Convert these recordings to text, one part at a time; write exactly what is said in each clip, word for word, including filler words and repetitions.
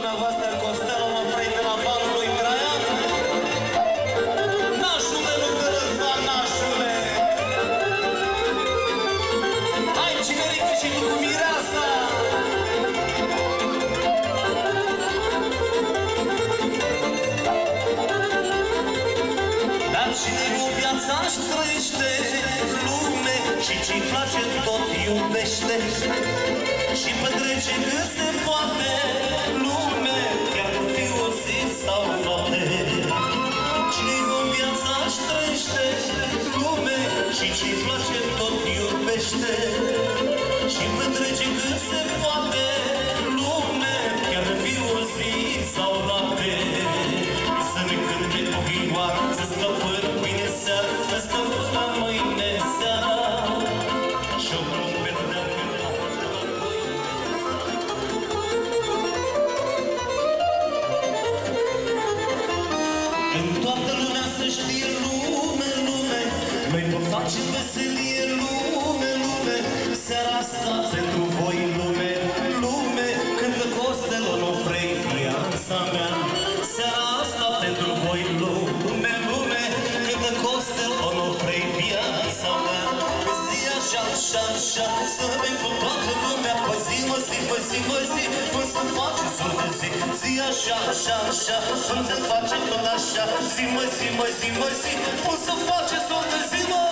dumneavoastră Costel Onofrei de la Valul lui Traian. Nașule, nu te lăsa, nașule! Hai, cinerică, și tu cu mireasa! Dar cine cu viața-și trăiește lume și ce-i place tot iubește și petrece cât se poate lume, chiar nu fi o zi sau noapte. Cine cu viața-și trăiește lume și ce-i place tot iubește și petrece cât se poate lume, chiar nu fi o zi sau noapte. Să-mi cânte cu vioară, să stau până mâine seara, să stau până mâine seara și-o trompet de-a cânta. În toată lumea să știe lume, lume, noi vă facem veselie, lume, lume, seara asta pentru voi, lume, lume, cântă Costel Onofrei, viața mea. Seara asta pentru voi, lume, lume, cântă Costel Onofrei, viața mea. Zi așa, așa, așa, să vei cu toată lumea, pe zi, mă zi, pe zi, mă zi, până să face zi de zi. Zi așa, așa, așa, până se face tot așa, zi, mă zi, mă zi, mă zi, până să face tot de zi, mă.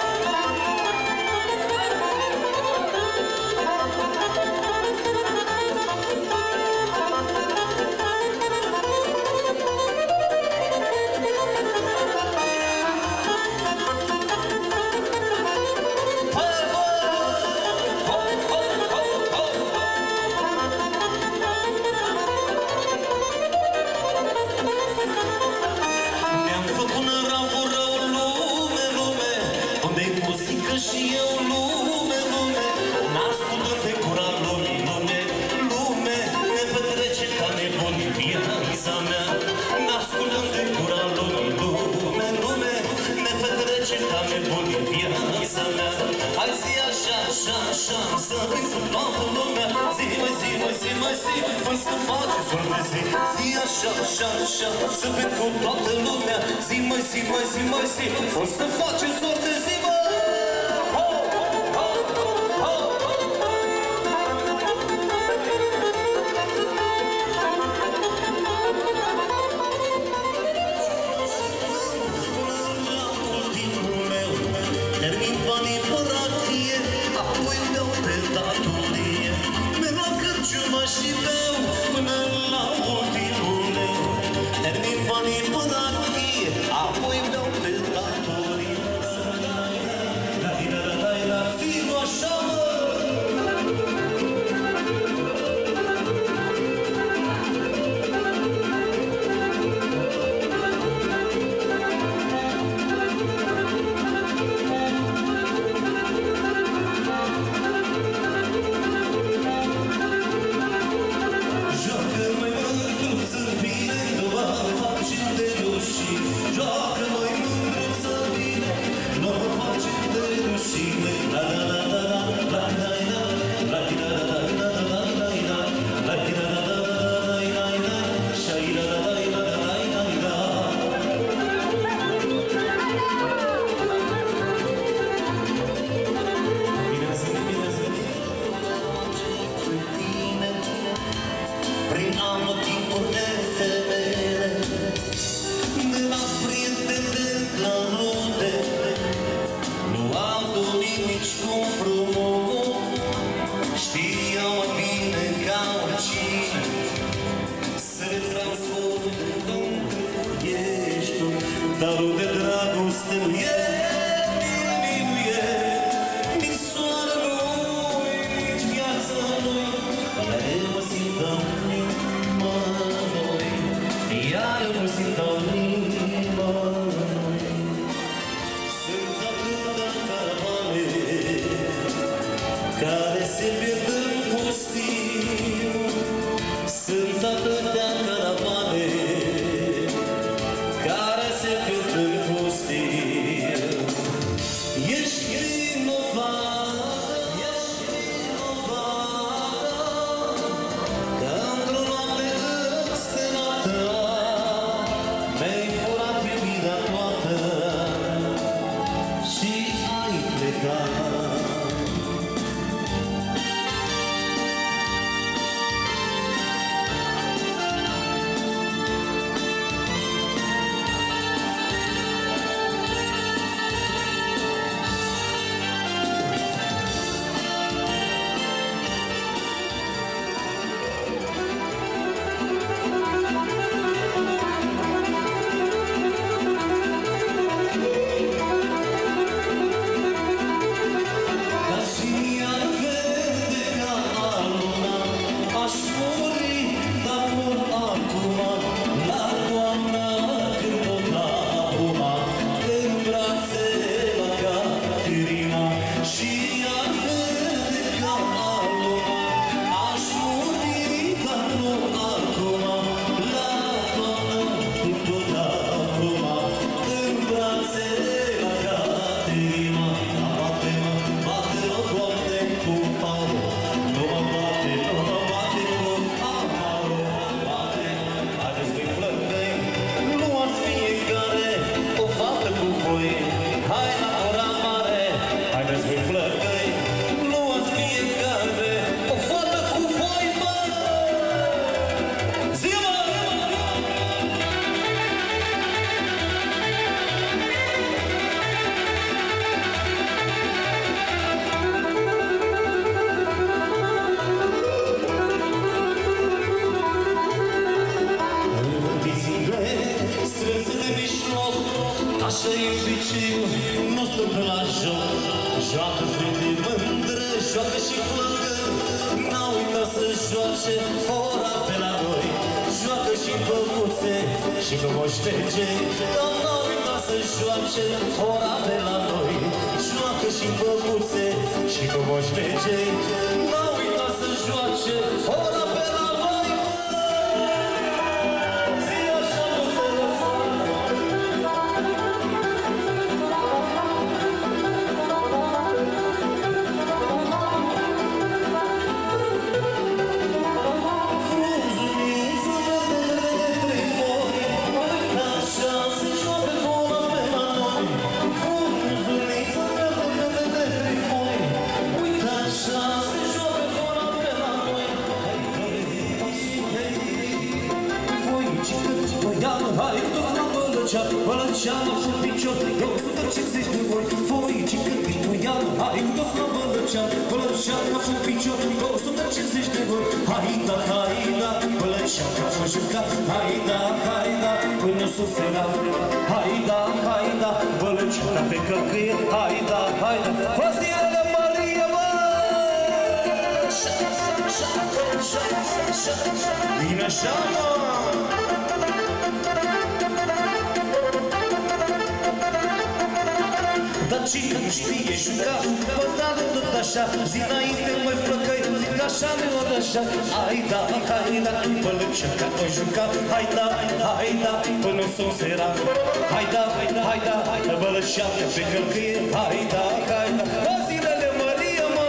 Și eu, lume, lume, n-ascultând de gura lumii, lume, lume, ne petrece ca nebuni viața mea. N-ascultând de gura lumii, lume, lume, ne petrece ca nebuni viața mea. Hai zi așa, așa, așa, să vii cu toată lumea, zi, mă, zi, mă, zi, mă, zi, până să faci zi de zi. Zi așa, așa, așa, să vii cu toată lumea, zi, mă, zi, mă, zi, mă, zi, până să faci zi de zi, mă. Și beau până la ultimul meu. Termin banii până achie, apoi beau pe datorii. La-i-la-la-la-la, fiu așa, mă! Darul de dragoste nu e, nimeni nu e, nici soară lui, nici viața lui. Iar eu mă simt în inima noi, iar eu mă simt în inima noi. Sunt atâtea caravane care se pierd în pustiu, sunt atâtea caravane care se pierd în pustiu. Ești vinovată, ești vinovată, că într-o noapte și plângă, n-a uitat să joace ora pe la noi. Joacă și băbuțe și nu mă șterge, dar n-a uitat să joace ora pe la noi. Joacă și băbuțe și nu mă șterge, n-a uitat să joace ora pe la noi. Zi așa, nu te lăsa. Bălăceană cu picior, două sute cincizeci de ori. Foicică, Bitoiană, hai cu dos la Bălăceană. Bălăceană cu picior, două sute cincizeci de ori. Hai da, hai da, Bălăceană mă juca. Hai da, hai da, până sus era. Hai da, hai da, Bălăceană pe călcâie. Hai da, hai da, Vasile Maria, mă! Șa, șa, șa, șa, șa. Bine așa, mă! Dar cine nu știe juca, bătare tot așa. Zi înainte măi flăcăi, zic așa mi-o așa. Hai da, hai da, Bălăceană mă juca. Hai da, hai da, până s-o seara. Hai da, hai da, Bălăceană pe călcâie. Hai da, hai da, Vasilele Maria, mă!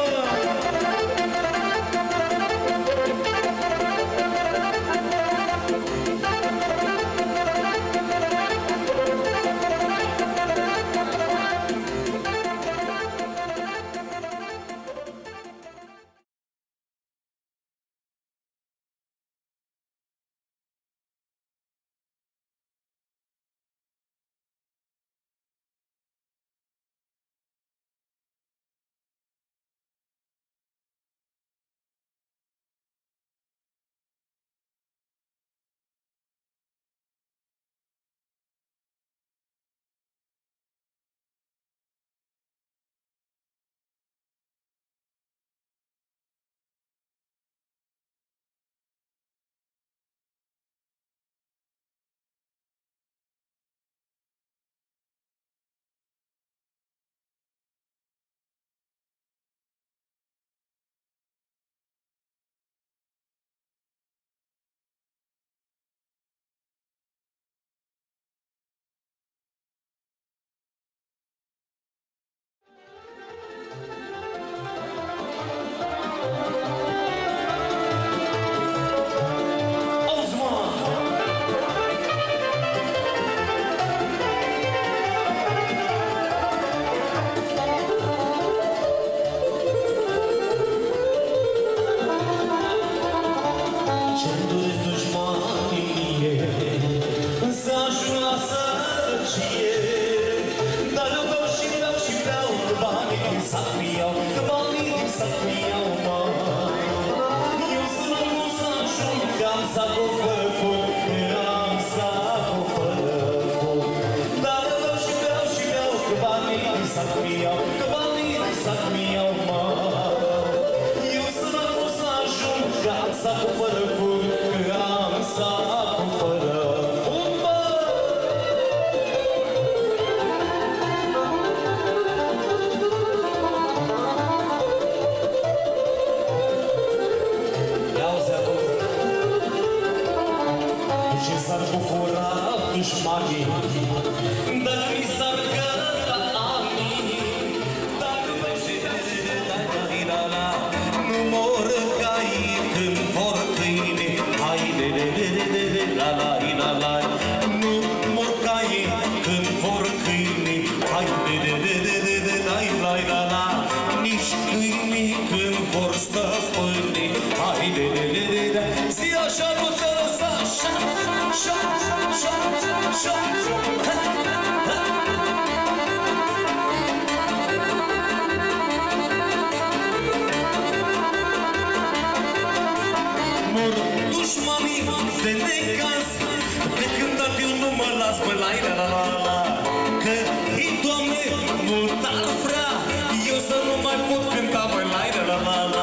Că, Doamne, mult ar vrea eu să nu mai pot cânta, măi, la la la la.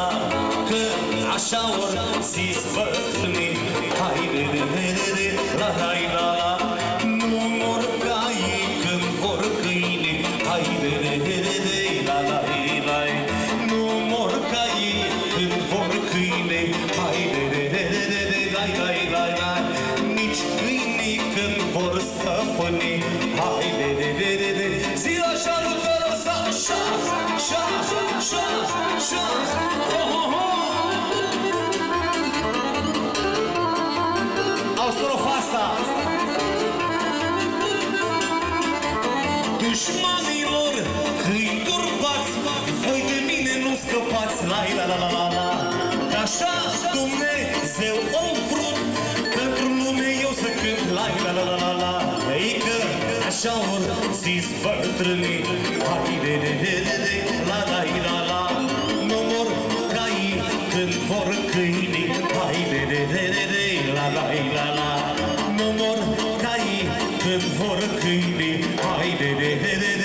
așa ori zis bătrânii. Hai de de de de de, la la la la, nu mor caii când vor câini. Hai de de de de de, la la la, nu mor caii când vor câini. Hai de de de de de de, la la la la, nici câinii când vor stăpâni. Hai de de de de de, zi așa lucră să așa, așa, așa, așa, ho ho ho. Au strofa asta. Dușmanilor, câini turbați, voi de mine nu scăpați. La la la la la la. Așa Dumnezeu o vrut, pentru lume eu să cânt. La la la la la la. Ei că așa ori zis bătrânii. Hai de de de de de, la la la la. Nu mor caii când vor câinii. Hai de de de de de, la la la la. Nu mor caii când vor câinii. Hai de de de de.